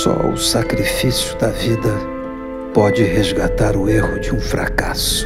Só o sacrifício da vida pode resgatar o erro de um fracasso.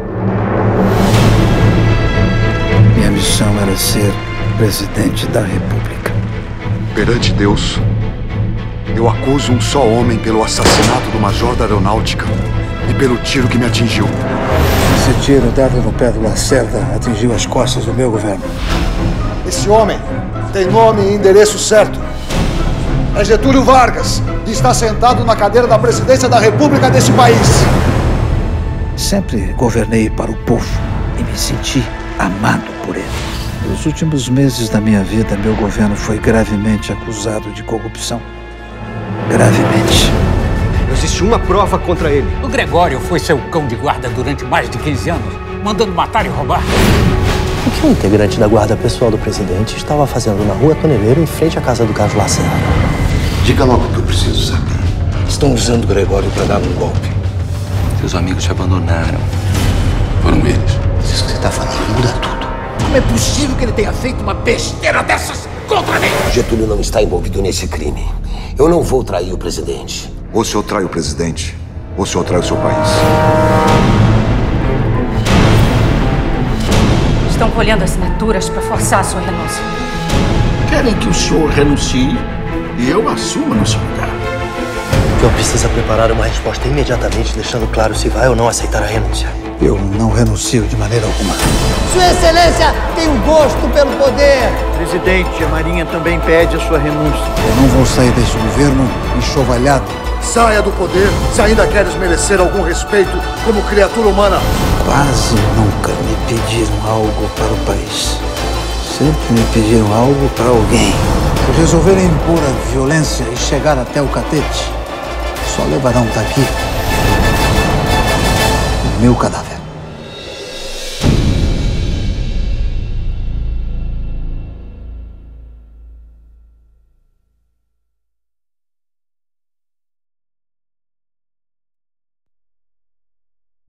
Minha missão era ser presidente da República. Perante Deus, eu acuso um só homem pelo assassinato do major da Aeronáutica e pelo tiro que me atingiu. Esse tiro dado no pé do Lacerda atingiu as costas do meu governo. Esse homem tem nome e endereço certo. É Getúlio Vargas e está sentado na cadeira da presidência da República desse país. Sempre governei para o povo e me senti amado por ele. Nos últimos meses da minha vida, meu governo foi gravemente acusado de corrupção. Gravemente. Não existe uma prova contra ele. O Gregório foi seu cão de guarda durante mais de 15 anos, mandando matar e roubar. O que um integrante da guarda pessoal do presidente estava fazendo na Rua Toneleiro, em frente à casa do Carlos Lacerda? Diga logo o que eu preciso saber. Estão usando o Gregório para dar um golpe. Seus amigos te abandonaram. Foram eles. Isso que você está falando muda tudo. Como é possível que ele tenha feito uma besteira dessas contra mim? Getúlio não está envolvido nesse crime. Eu não vou trair o presidente. Ou o senhor trai o presidente, ou o senhor trai o seu país. Estão colhendo assinaturas para forçar a sua renúncia. Querem que o senhor renuncie e eu assuma no seu lugar. O senhor precisa preparar uma resposta imediatamente, deixando claro se vai ou não aceitar a renúncia. Eu não renuncio de maneira alguma. Sua Excelência tem um gosto pelo poder. Presidente, a Marinha também pede a sua renúncia. Eu não vou sair desse governo enxovalhado. Saia do poder se ainda queres merecer algum respeito como criatura humana. Quase nunca me pediram algo para o país. Sempre me pediram algo para alguém. Se resolverem impor a violência e chegar até o catete, só levarão daqui o meu cadáver.